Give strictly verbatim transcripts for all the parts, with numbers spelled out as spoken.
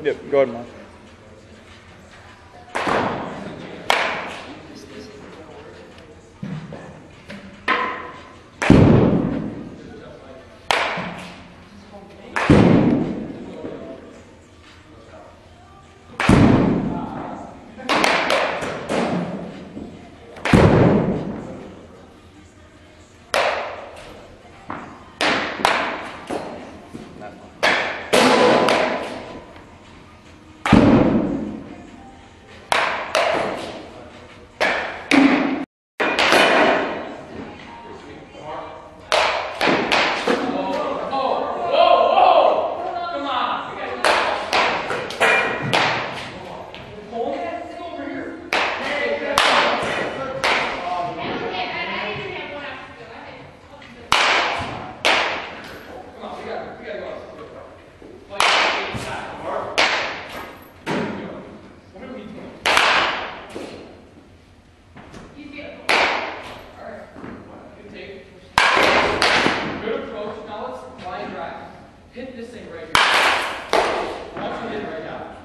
Yep, go ahead, Mark. Hit this thing right here. I want you to hit it right now.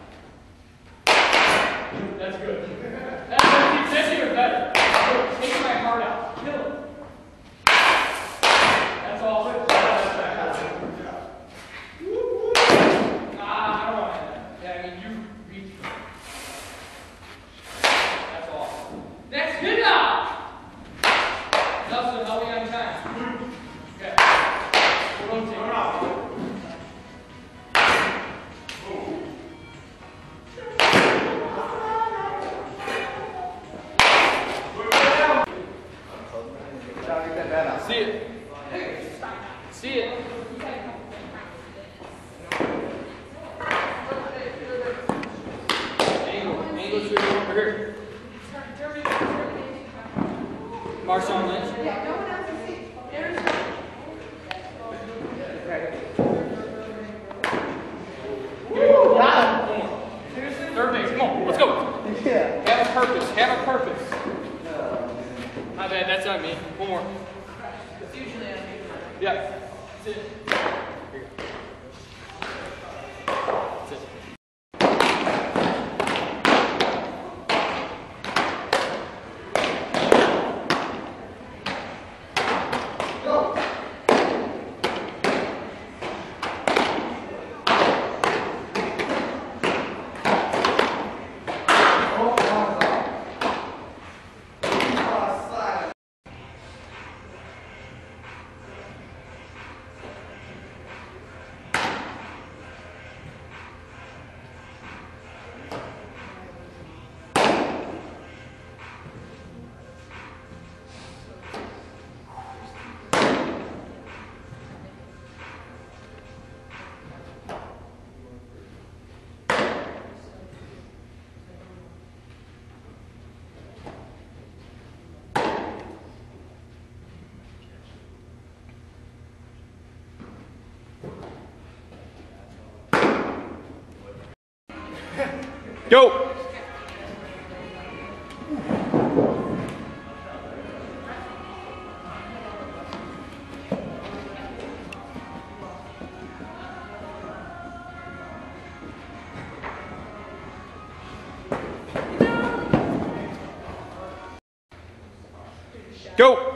That's good. That's good. That's even better. Good. Take my heart out. Kill it. That's all. Ah, I don't want that. Yeah, I mean, you reach. That's all. Next, good now. Nelson, help me on time. Okay. We'll rotate. See it. See it. Angle. Angle should go over here. Marshawn Lynch. Yeah, no one else can see. There's Woo! Wow. Third base. Come on. Let's go. Yeah. Have a purpose. Have a purpose. My bad. That's on me. One more. It's usually on me. Yeah. That's it. Here you go. That's it. Go. Go! Go!